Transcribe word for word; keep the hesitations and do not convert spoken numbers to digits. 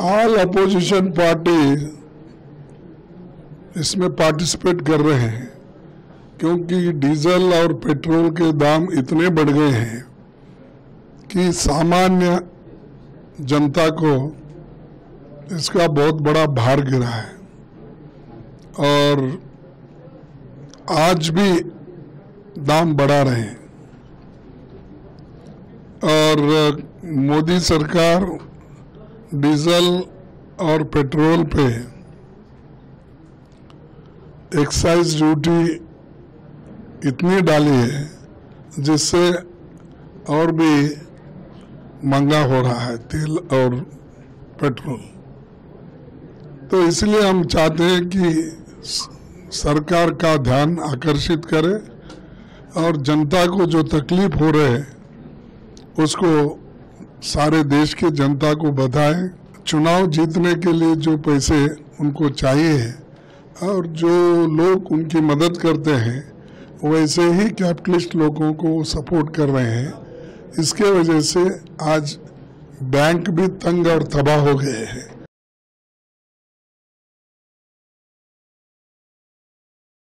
All opposition party इसमें participate कर रहे हैं, क्योंकि डीजल और पेट्रोल के दाम इतने बढ़ गए हैं कि सामान्य जनता को इसका बहुत बड़ा भार गिरा है। और आज भी दाम बढ़ा रहे हैं और मोदी सरकार डीजल और पेट्रोल पे एक्साइज ड्यूटी इतनी डाली है जिससे और भी महंगा हो रहा है तेल और पेट्रोल। तो इसलिए हम चाहते हैं कि सरकार का ध्यान आकर्षित करे और जनता को जो तकलीफ हो रहे है उसको सारे देश के जनता को बताएं। चुनाव जीतने के लिए जो पैसे उनको चाहिए और जो लोग उनकी मदद करते हैं वैसे ही कैपिटलिस्ट लोगों को सपोर्ट कर रहे हैं। इसके वजह से आज बैंक भी तंग और तबाह हो गए हैं।